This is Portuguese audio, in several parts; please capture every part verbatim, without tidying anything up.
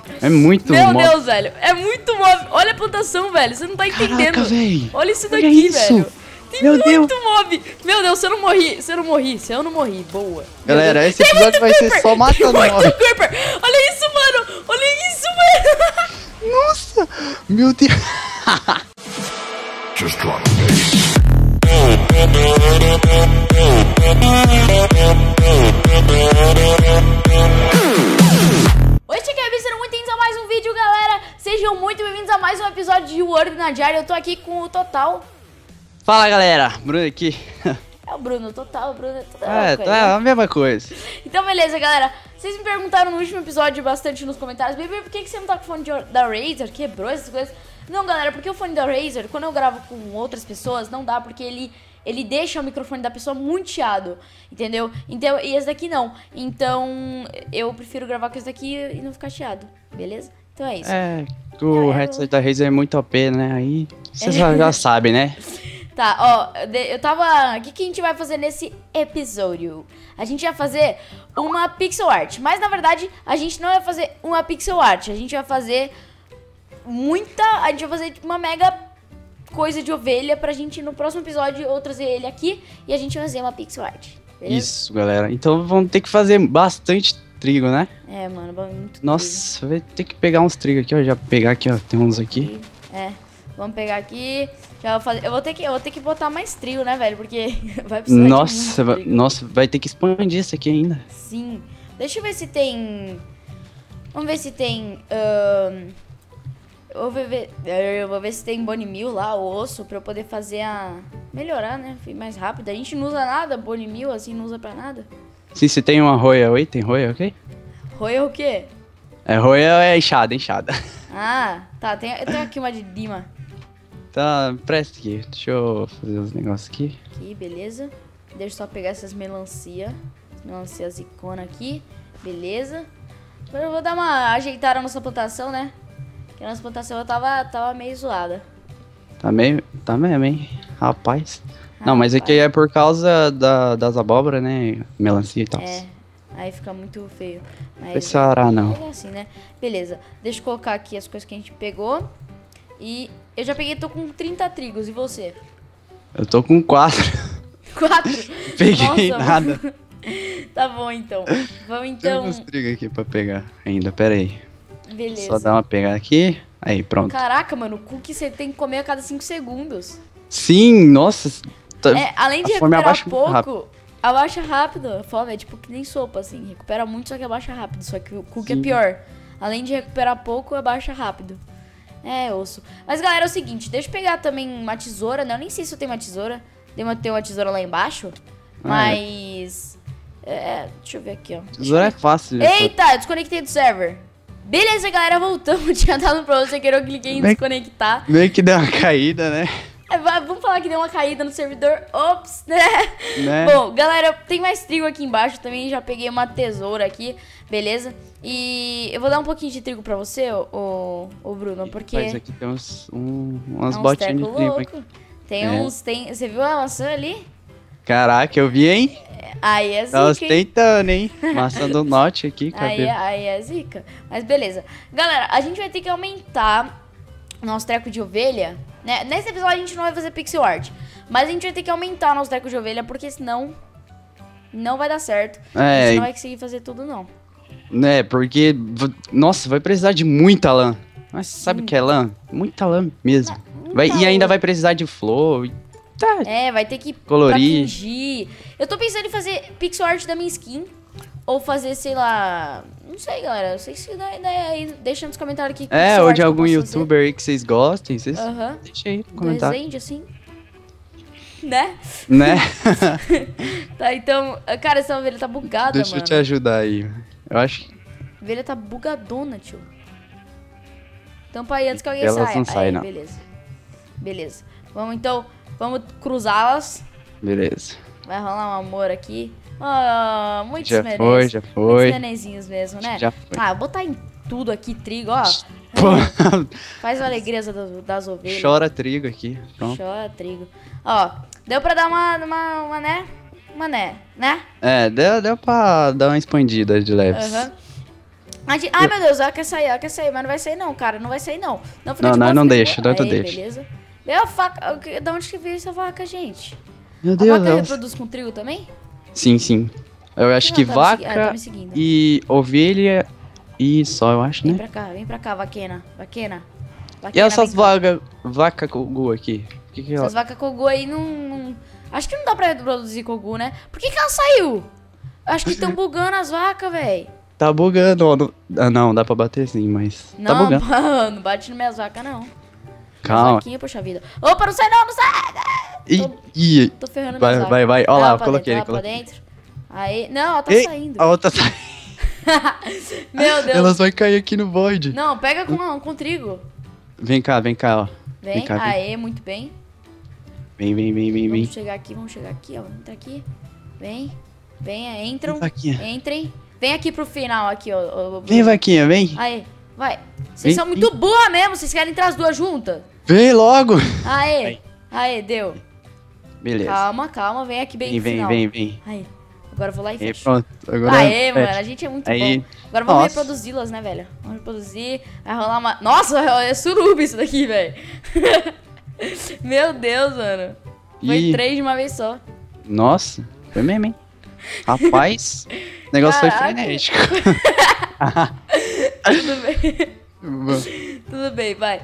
É muito Meu mob. Deus, velho. É muito mob. Olha a plantação, velho. Você não tá entendendo. Caraca, véi. Olha isso Olha daqui, isso. velho. Tem Meu muito Deus. mob. Meu Deus, se eu não morri, se eu não morri, se eu não morri, boa. Meu Galera, Deus. esse Tem episódio muito vai ser creeper. só matando Tem muito mob. creeper. Olha isso, mano. Olha isso, mano. Nossa, meu Deus. Just drop the bass. Oi, Chiquebs, sejam muito bem-vindos a mais um vídeo, galera. Sejam muito bem-vindos a mais um episódio de World na Diária. Eu tô aqui com o Total. Fala, galera. Bruno aqui. É o Bruno, Total, o Bruno é toda É, coisa, tá né? a mesma coisa. Então, beleza, galera. Vocês me perguntaram no último episódio bastante nos comentários: Bebê, por que que você não tá com o fone de, da Razer? Quebrou essas coisas? Não, galera, porque o fone da Razer, quando eu gravo com outras pessoas, não dá, porque ele, ele deixa o microfone da pessoa muito chiado, entendeu? Então, e esse daqui não. Então, eu prefiro gravar com esse daqui e não ficar chiado, beleza? Então é isso. É, o É, headset eu- da Razer é muito O P, né? Aí você já, já sabe, né? Tá, ó, de- eu tava... O que, que a gente vai fazer nesse episódio? A gente vai fazer uma pixel art, mas na verdade a gente não vai fazer uma pixel art, a gente vai fazer muita... A gente vai fazer tipo, uma mega coisa de ovelha pra gente no próximo episódio eu trazer ele aqui e a gente vai fazer uma pixel art, beleza? Isso, galera. Então vamos ter que fazer bastante trigo, né? É, mano, muito Nossa, vai ter que pegar uns trigos aqui, ó. Já pegar aqui, ó. Tem uns aqui. trigo. É, vamos pegar aqui... Já vou fazer... Eu vou ter que, eu vou ter que botar mais trigo, né, velho? Porque vai precisar de Nossa, muito vai, trigo. nossa, vai ter que expandir isso aqui ainda. Sim. Deixa eu ver se tem... Vamos ver se tem... ahn, Eu, vou ver... eu vou ver se tem bone meal lá, o osso, pra eu poder fazer a... Melhorar, né? Ficar mais rápido. A gente não usa nada, bone meal, assim, não usa pra nada. Se você tem uma roia, oi? Tem roia, ok? Roia o quê? É, roia é enxada, enxada. Ah, tá. Tem, eu tenho aqui uma de Dima. Tá, presta aqui. Deixa eu fazer os negócios aqui. Aqui, beleza. Deixa eu só pegar essas melancia. Melancia zicona aqui. Beleza. Agora eu vou dar uma ajeitada na nossa plantação, né? Porque a nossa plantação eu tava, tava meio zoada. Tá meio. Tá mesmo, hein? Rapaz. Não, mas aqui é por causa da, das abóboras, né? Melancia e tal. É, aí fica muito feio. Mas Esse arar, não. é assim, né? Beleza. Deixa eu colocar aqui as coisas que a gente pegou. E eu já peguei, tô com trinta trigos. E você? Eu tô com quatro. Quatro? Peguei Nossa, nada. mano. Tá bom, então. Vamos Tem então. uns trigos aqui pra pegar ainda, pera aí. Beleza. Só dar uma pegada aqui. Aí, pronto. Caraca, mano, o cookie você tem que comer a cada cinco segundos. Sim, nossa. tá- É, além de a fome recuperar abaixa muito pouco, rápido. abaixa rápido. A fome é tipo que nem sopa, assim. Recupera muito, só que abaixa rápido. Só que o cookie Sim. é pior. Além de recuperar pouco, abaixa rápido. É, osso. Mas, galera, é o seguinte. Deixa eu pegar também uma tesoura, né? Eu nem sei se eu tenho uma tesoura. Devo ter uma tesoura lá embaixo. Ah, é. Mas... É, deixa eu ver aqui, ó. Tesoura é fácil. de fazer. Eita, desconectei do server. Beleza, galera, voltamos. Tinha dado pra você querer, eu cliquei em Bem- desconectar. Meio que deu uma caída, né? É, vai- vamos falar que deu uma caída no servidor. Ops, né? Né? Bom, galera, tem mais trigo aqui embaixo também. Já peguei uma tesoura aqui, beleza? E eu vou dar um pouquinho de trigo pra você, ô, ô, ô Bruno, porque... Mas aqui tem uns, um, umas é uns botinhas de teco trigo louco. aqui. Tem É. uns... Tem, você viu a maçã ali? Caraca, eu vi, hein? Aí é Tá zica, hein? ostentando, hein? Maçã do norte aqui, Aí, cadê? é- aí é zica. Mas beleza. Galera, a gente vai ter que aumentar o nosso treco de ovelha, né? Nesse episódio a gente não vai fazer pixel art, mas a gente vai ter que aumentar o nosso treco de ovelha, porque senão não vai dar certo. A É, gente não vai conseguir fazer tudo, não. né? Porque, v- nossa, vai precisar de muita lã. Mas sabe o que é lã? Muita lã mesmo. Vai, e muita ainda lã. vai precisar de flor. e- Tá, É, vai ter que Colorir. pra fingir. Eu tô pensando em fazer pixel art da minha skin. Ou fazer, sei lá... Não sei, galera. Não sei se dá ideia aí. Deixa nos comentários aqui. é, pixel ou art de que eu algum posso youtuber aí que vocês gostem, vocês fazer. Aham. deixa aí no comentário. Desenho, assim. Né? Né? Tá, então... Cara, essa ovelha tá bugada, Deixa mano. eu te ajudar aí. Eu acho que A ovelha tá bugadona, tio. Tampa aí antes que alguém Elas saia. não saem, Aí, não. beleza. Beleza. Vamos então... Vamos cruzá-las. beleza. Vai rolar um amor aqui. Ah, muitos Já nenéns. foi, já Muitos foi. nenenzinhos mesmo, né? Já foi. Ah, vou botar em tudo aqui trigo, ó. Pô, Faz a alegria das, das ovelhas. chora trigo aqui. Pronto. Chora trigo. Ó, deu pra dar uma, uma, uma né? Uma né, né? É, deu, deu pra dar uma expandida de leves. Aham. A gente- Ai, meu Deus, ela quer sair, ela quer sair, mas não vai sair não, cara, não vai sair não. Não, fica Não, de não, boa, não fica de deixa, boa. não, tu Aí, deixa. beleza. Deu a faca, o que- da onde que veio essa vaca, gente? Meu A Deus, vaca ela... reproduz com trigo também? Sim, sim. Eu acho Ela que tá me segui- ah, tá vaca me seguindo. e ovelha e só, eu acho, Vem né? pra cá, vem pra cá, vaquena, vaquena. E Vaquena, essas vem cá. vagas, vaca cogu aqui? O que que ela... Essas vacas Kogu aí não, não- Acho que não dá pra reproduzir Kogu, né? Por que que ela saiu? Acho que estão bugando as vacas, velho. Tá bugando, ó. não- Ah, não, dá pra bater sim, mas tá Não, bugando. mano, não bate nas minhas vacas, não. Calma. Vaquinha, poxa vida. Opa, não sai não, não sai! Ih, Tô, ih. tô ferrando Vai, minhas vai, vacas. vai. Ó lá, Ela eu pra coloquei dentro, ele, ela pra coloquei. dentro. Aí, não, ela tá Ei, saindo. a outra tá... Meu Deus. Elas vão cair aqui no void. Não, pega com, com trigo. Vem cá, vem cá, ó. Vem, Vem cá, vem. aê, muito bem. Vem, vem, vem, vem, vem. Vamos chegar aqui, vamos chegar aqui, ó. Entra aqui. Vem, vem, é, entram. Vem, vaquinha. Entrem. Vem aqui pro final, aqui, ó. ó, Vem, vaquinha, vem. Aê, vai. Vocês Vem, são muito burra mesmo, vocês querem entrar as duas juntas? Vem logo. Aê, Aí. aê, deu. Beleza. Calma, calma, vem aqui bem Vem, no vem, final. vem, vem. Aí, agora eu vou lá e E fecho. pronto. Agora Aê, fecha. mano, a gente é muito Aí. bom. Agora vamos Nossa. reproduzi-las, né, velho? Vamos reproduzir. Vai rolar uma... Nossa, é suruba isso daqui, velho. Meu Deus, mano. Foi Ih. três de uma vez só. Nossa, foi mesmo, hein? Rapaz, o negócio Caraca. foi frenético. Tudo bem. Tudo bem, vai.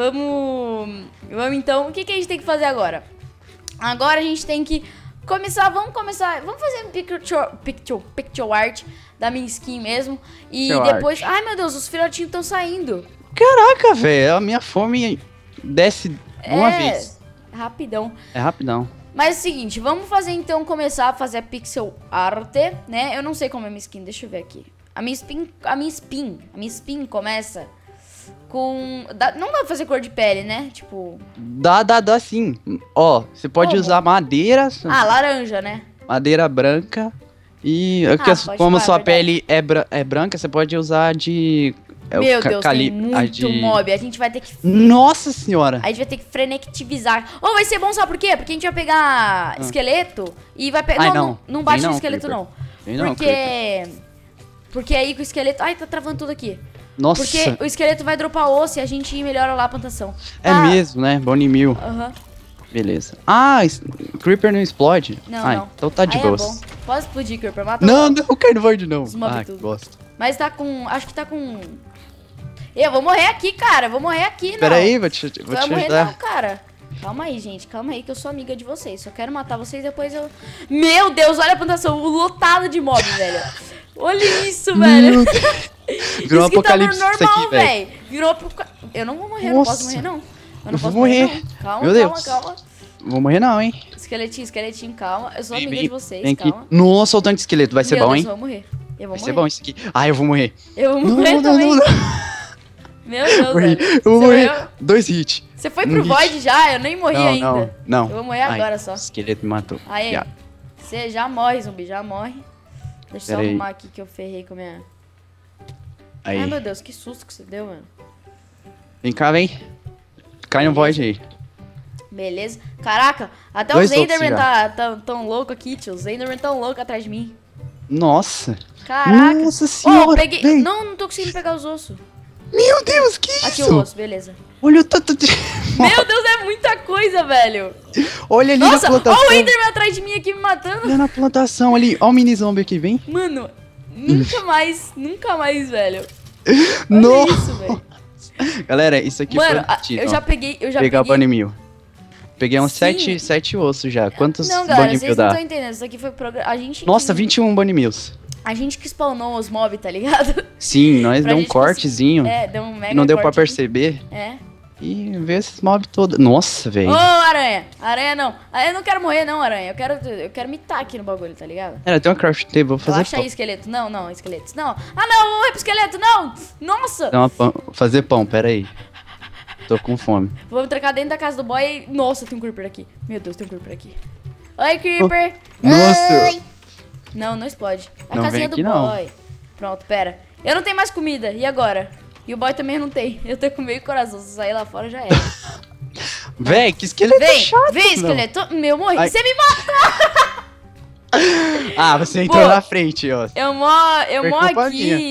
Vamos. Vamos então. O que, que a gente tem que fazer agora? Agora a gente tem que começar. Vamos começar. Vamos fazer um picture, picture, picture art da minha skin mesmo. E Picture depois. Ai meu Deus, os filhotinhos estão saindo. Caraca, velho, a minha fome desce uma é, vez. Rapidão. É rapidão. Mas é o seguinte, vamos fazer então, começar a fazer a pixel art, né? Eu não sei como é a minha skin, deixa eu ver aqui. A minha spin, a minha spin, a minha spin começa com... dá- não dá pra fazer cor de pele, né? Tipo... Dá, dá, dá sim. Ó, você pode Como? usar madeira, Ah, laranja, né? madeira branca. E aqui, Ah, pode como falar, sua é verdade. pele é, bra- é branca, você pode usar de... é o Meu ca- Deus, cali- tem a muito de- mob. A gente vai ter que... Nossa senhora. A gente vai ter que frenectivizar. Ou vai ser bom, sabe por quê? Porque a gente vai pegar esqueleto e vai pegar... Ai, não, não. não, não bate Vem no não, esqueleto, Creeper. não. Vem não, Porque... Porque aí com o esqueleto... Ai, tá travando tudo aqui. Nossa, Porque o esqueleto vai dropar osso e a gente melhora lá a plantação. é Ah, mesmo, né? Bone mil. Aham. Beleza. Ah, es- Creeper não explode? Não, Ai, não. então tá de Aí boas. é bom. Pode explodir, Creeper. Mata Não, o- não, cai no void não. Os mob Ah, tudo. gosto. Mas tá com... Acho que tá com... Eu vou morrer aqui, cara. Eu vou morrer aqui, não. Pera aí, vou te, Tu vou vai te morrer ajudar. não, cara. Calma aí, gente. Calma aí que eu sou amiga de vocês. Só quero matar vocês depois eu... Meu Deus, olha a plantação. Lotado de mob, velho. Olha isso, velho. Meu Deus. Virou um Isso que tá apocalipse isso normal, aqui, velho. velho. Virou apoca... Eu não vou morrer, eu não posso Nossa. morrer, não. Eu não Eu vou posso morrer. não. Calma, Meu calma, Deus. calma. Vou morrer não, hein? Esqueletinho, esqueletinho, calma. Eu sou Vem, amiga vem, de vocês, vem aqui. calma. Nossa, o tanto de esqueleto. Vai ser Meu bom, Deus, hein? eu vou morrer. Eu vou Vai ser morrer. bom isso aqui. Ah, eu vou morrer. Eu vou Não, morrer não, também. não, não. Meu Deus, Morri. velho. Eu vou Você morrer. morreu? Dois hits. Você foi Um pro hit. Void já? Eu nem morri Não, ainda. não, não. Eu vou morrer Ai, agora só. O esqueleto me matou. Aí, Já. você já morre, zumbi, já morre. Deixa eu só Pera aí. arrumar aqui que eu ferrei com a minha... Aí. Ai, meu Deus, que susto que você deu, mano. Vem cá, vem. Cai no void aí. Beleza. Caraca, até Dois os Enderman outros tá tão, tão louco aqui, tio. Os Enderman tão louco atrás de mim. Nossa. Caraca. Nossa Ó, senhora. peguei... Vem. Não, não tô conseguindo pegar os ossos. Meu Deus, que Aqui isso? o osso, beleza. Olha o tanto de... Meu Deus, é muita coisa, velho. Olha ali Nossa, na ó plantação. o Enderman atrás de mim aqui me matando. Olha na plantação ali. Olha o mini zombie aqui, vem. Mano, nunca mais, nunca mais, velho. Olha Nossa. isso, velho. Galera, isso aqui Mano, foi a- mentira, eu ó. já peguei, eu já Pegar peguei... bone mil. Peguei uns Sim. sete, sete ossos já. Quantos Não, galera, bone mil vocês não dá? estão entendendo. Isso aqui foi programa. A gente. Nossa, que... vinte e um bone mils. A gente que spawnou os mobs, tá ligado? Sim, nós Pra deu um gente cortezinho. É, deu um mega Não deu pra corte. perceber. É. E ver esses mobs todos. Nossa, Ô, velho. aranha! Aranha não. Ah, eu não quero morrer, não, aranha. Eu quero, eu quero mitar aqui no bagulho, tá ligado? Era, tem uma craft table, vou fazer Relaxa pão. aí, esqueleto. Não, não, esqueletos. Não. Ah, não, vou morrer pro esqueleto, não! Nossa! Tem uma pão. Fazer pão, pera aí. Tô com fome. Vou trancar dentro da casa do boy e... Nossa, tem um creeper aqui. Meu Deus, tem um creeper aqui. Oi, creeper! Nossa. Oi. Não, não explode. É a Não casinha vem do aqui, não. boy. Pronto, pera. Eu não tenho mais comida. E agora? E o boy também não tem. Eu tô com meio coração. Se sair lá fora, já era. Véi, que esqueleto Vem, chato, vem, meu. esqueleto. Meu, morri. Ai. Você me mata! Ah, você entrou Pô, na frente, ó. Eu moro, eu Foi moro culpa aqui.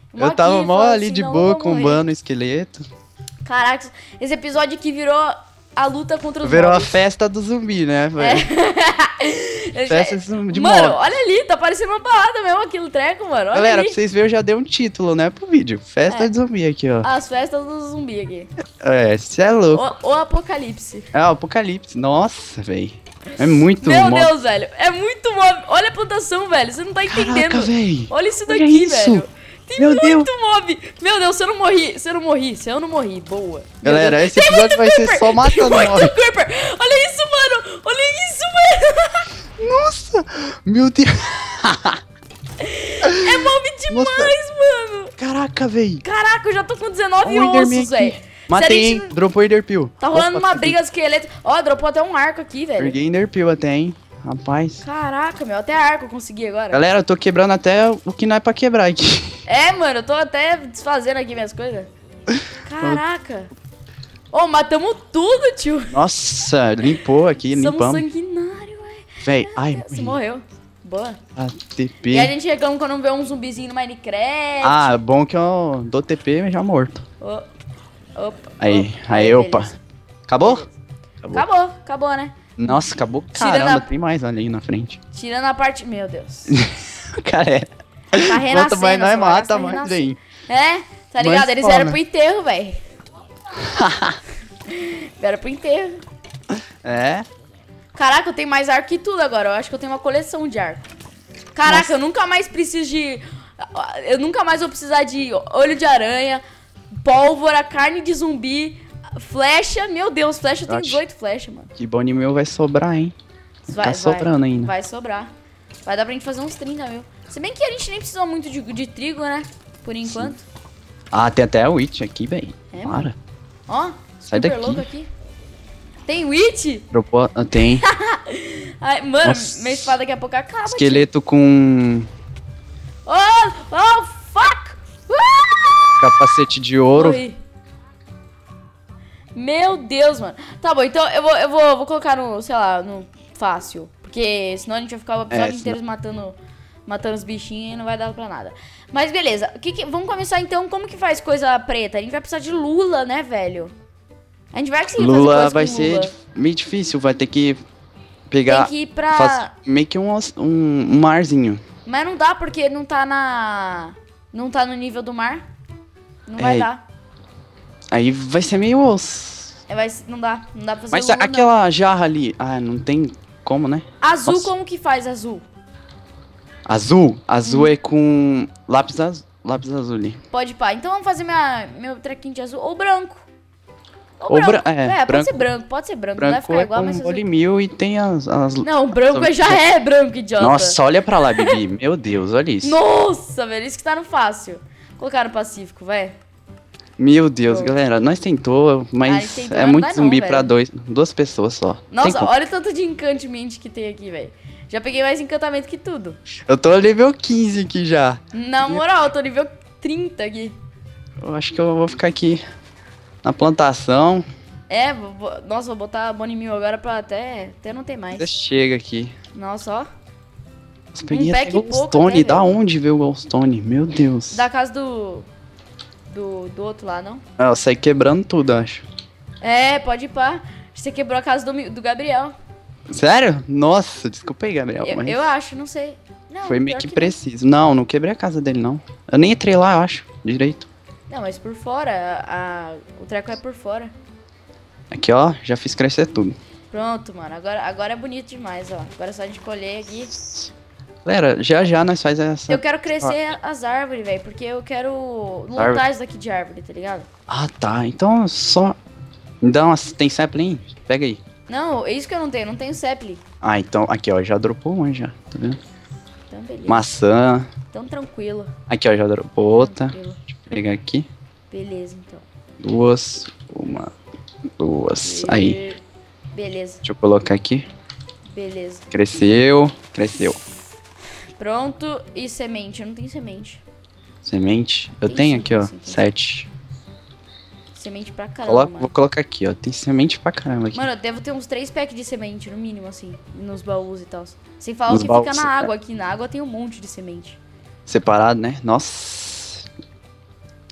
Eu tava aqui, mó falando ali assim, de não, boa, eu vou morrer. combando o esqueleto. Caraca, esse episódio aqui virou a luta contra os Virou a mobs. festa do zumbi, né, velho? É. Festa de, de Mano, mob. olha ali, tá parecendo uma parada mesmo aquilo treco, mano. Olha Galera, ali. pra vocês verem, eu já dei um título, né, pro vídeo. Festa É. de zumbi aqui, ó. As festas do zumbi aqui. É, cê é louco. O, o apocalipse. É o apocalipse. Nossa, velho. É muito Meu mob. Deus, velho. É muito mob. Olha a plantação, velho. Você não tá entendendo. Caraca, velho. Olha isso Olha daqui, isso. velho. Tem Meu muito Deus. mob. Meu Deus, se eu não morri. Se eu não morri. Se eu não morri. Boa. Meu Galera, Deus. esse Tem episódio muito vai ser creeper. só Tem matando muito mob. creeper. Olha isso, mano. Olha isso, mano. Nossa, meu Deus. É mob demais, Nossa. mano. Caraca, velho. Caraca, eu já tô com dezenove Ó o Enderman ossos, aqui. velho. Matei, Se a hein? gente- Dropou Enderpeel. Tá rolando Opa, uma peguei. briga esqueleto. Ó, dropou até um arco aqui, velho. Peguei Enderpeel até, hein? Rapaz. Caraca, meu. Até arco eu consegui agora. Galera, eu tô quebrando até o que não é pra quebrar aqui. É, mano, eu tô até desfazendo aqui minhas coisas. Caraca. Ô, matamos tudo, tio. Nossa, limpou aqui, Somos limpamos. sanguinário, velho. Véi, ai, Você morreu. Boa. A T P. E a gente reclama quando vê um zumbizinho no Minecraft. Ah, bom que eu dou T P já morto. Ô, opa. Aí, opa, aí, opa. beleza. Acabou? Acabou. Acabou, acabou, né? Nossa, acabou. Tirando Caramba, a- tem mais ali na frente. Tirando a parte... Meu Deus. Cara, é. Tá Quanto renascendo. mais nós essa bagaça mata, tá mais renascendo. vem. É, tá Mais ligado? Eles spawna. vieram pro enterro, velho. Vieram pro enterro. É. Caraca, eu tenho mais arco que tudo agora. Eu acho que eu tenho uma coleção de arco. Caraca, Nossa. eu nunca mais preciso de... Eu nunca mais vou precisar de olho de aranha, pólvora, carne de zumbi, flecha. Meu Deus, flecha tem Acho. dezoito flechas, mano. Que bom meu vai sobrar, hein? Vai, Tá sobrando vai, ainda. Vai sobrar. Vai dar pra gente fazer uns trinta mil. Se bem que a gente nem precisa muito de, de trigo, né? Por enquanto. Ah, tem até a Witch aqui, velho. É, Para. Ó, Sai super daqui. louco aqui. Tem witch? Dropou. ah, Tem. Ai, mano, Nossa. minha espada daqui a pouco acaba. tio. Esqueleto com Oh, oh, fuck! Ah! capacete de ouro. Morri. Meu Deus, mano. Tá bom, então eu vou, eu vou, vou colocar no, sei lá, no fácil. Porque senão a gente vai ficar o episódio É, inteiro matando, matando os bichinhos e não vai dar pra nada. Mas beleza, o que que- vamos começar então. Como que faz coisa preta? A gente vai precisar de lula, né, velho? A gente vai conseguir fazer Lula coisa vai com ser lula. dif- meio difícil, vai ter que pegar. Tem que ir pra... faz- meio que um, os- um, um marzinho. Mas não dá porque não tá na... Não tá no nível do mar. Não vai É. dar. Aí vai ser meio osso. É, vai, não dá. Não dá pra fazer Mas lula, não. aquela jarra ali. Ah, não tem como, né? Azul, Nossa. como que faz azul? Azul? Azul Hum. é com lápis, az... lápis azul ali. Pode pá. Então vamos fazer minha, meu trequinho de azul. Ou branco. Ou, Ou branco. bran- é, pode branco. ser branco. Pode ser branco. não vai Branco ficar é igual, com mas... polimil e tem as... as... Não, branco já é branco, idiota. Nossa, olha pra lá, Bibi. Meu Deus, olha isso. Nossa, velho. Isso que tá no fácil. Vou colocar no Pacífico, vai. Meu Deus, Pronto. galera. Nós tentou, Ah, mas tentou, é mas não muito dá zumbi não, pra velho. dois, duas pessoas só. Tem Nossa, como. olha o tanto de encantamento que tem aqui, velho. Já peguei mais encantamento que tudo. Eu tô nível quinze aqui já. Na moral, eu tô nível trinta aqui. Eu acho que eu vou ficar aqui na plantação. É, vou, vou- nossa, vou botar Bonnie Mil agora pra até, até não ter mais. Você chega aqui. Nossa, ó. Nossa, peguei Um até pack pouco Goldstone. até, Da velho. onde veio o Goldstone? Meu Deus. Da casa do, do. Do outro lá, não? Ah, eu saí quebrando tudo, acho. É, pode ir pá. Você quebrou a casa do, Mi- do Gabriel. Sério? Nossa, desculpa aí, Gabriel. Eu, mas eu acho, não sei. Não, foi meio pior que não. preciso. Não, não quebrei a casa dele, não. Eu nem entrei lá, eu acho, direito. Não, mas por fora. A, a- o treco é por fora. Aqui, ó, já fiz crescer tudo. Pronto, mano. Agora, agora é bonito demais, ó. Agora é só a gente colher aqui. Galera, já já nós faz essa... Eu quero crescer as árvores, velho. Porque eu quero lotar Árvore. isso daqui de árvore, tá ligado? Ah, tá. Então só... Me dá umas... Tem sapling? Pega aí. Não, é isso que eu não tenho. Não tenho sapling. Ah, então... Aqui, ó. Já dropou uma já. Tá vendo? Então, beleza. Maçã. Então, tranquilo. Aqui, ó. Já dropou outra. Tranquilo. Deixa eu pegar aqui. Beleza, então. Duas. Uma. Duas. Aí. E- Beleza, Deixa eu colocar aqui. beleza. Cresceu. Cresceu. Pronto. E semente? Eu não tenho semente. Semente. Eu Tem tenho sim, aqui, ó. tem sim, tem. Sete. Semente pra caramba, Coloca, mano. vou colocar aqui, ó. Tem semente pra caramba aqui. Mano, eu devo ter uns três packs de semente, no mínimo, assim. Nos baús e tal. Sem falar Nos o que baús, fica na é. água aqui. Na água tem um monte de semente. Separado, né? Nossa.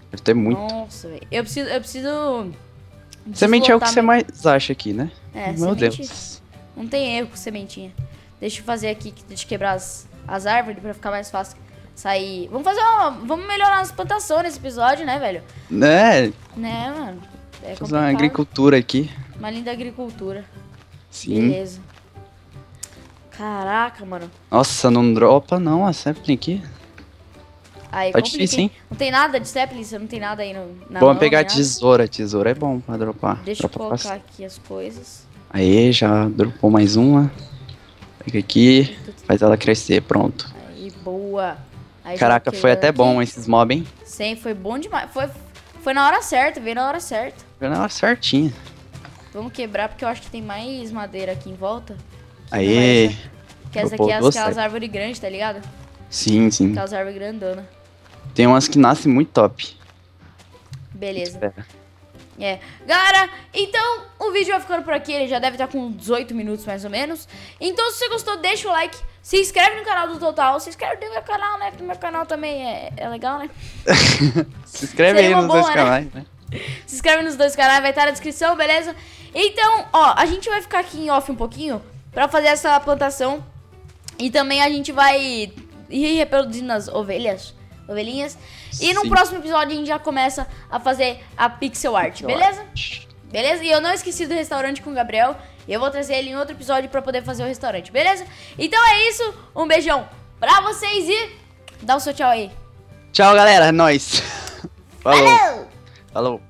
Deve ter muito. Nossa, velho. Eu preciso, eu preciso... preciso Semente é o que lotar você meu- mais acha aqui, né? É, Meu semente. Deus. Não tem erro com sementinha. Deixa eu fazer aqui, deixa eu quebrar as, as árvores pra ficar mais fácil sair. Vamos fazer uma... Vamos melhorar as plantações nesse episódio, né, velho? Né? Né, mano? É Fazer uma complicado. agricultura aqui. Uma linda agricultura. Sim. Beleza. Caraca, mano. Nossa, não dropa não a sapling aqui. Aí, Tá complica, difícil, hein? Não tem nada de sapling? Você não tem nada aí no, na Vamos mão, pegar nem nada? tesoura. Tesoura é bom pra dropar. Deixa eu Dropa colocar fácil. aqui as coisas. Aí, já dropou mais uma. Pega aqui. Faz ela crescer, pronto. Aí, boa. Aí, já Caraca, foi quebrando até aqui. bom esses mob, hein? Sim, foi bom demais. Foi, foi na hora certa, veio na hora certa. Foi na hora certinha. Vamos quebrar, porque eu acho que tem mais madeira aqui em volta. Aí. Que essa dropou aqui é duas aquelas sapling. árvores grandes, tá ligado? Sim, sim. Aquelas árvores grandonas. Tem umas que nascem muito top. Beleza. Espera. É. Galera, então o vídeo vai ficando por aqui. Ele já deve estar com dezoito minutos mais ou menos. Então se você gostou, deixa o like. Se inscreve no canal do Total. Se inscreve no meu canal, né? Que o meu canal também é, é legal, né? Se inscreve Seria aí uma nos boa, dois né? canais, né? Se inscreve nos dois canais, vai estar na descrição, beleza? Então, ó, a gente vai ficar aqui em off um pouquinho pra fazer essa plantação. E também a gente vai ir reproduzindo as ovelhas, ovelhinhas. E no Sim. próximo episódio a gente já começa a fazer a pixel art, beleza? Beleza? E eu não esqueci do restaurante com o Gabriel. Eu vou trazer ele em outro episódio pra poder fazer o restaurante, beleza? Então é isso, um beijão pra vocês e dá o seu tchau aí. Tchau, galera. É nóis. Falou. Valeu! Falou.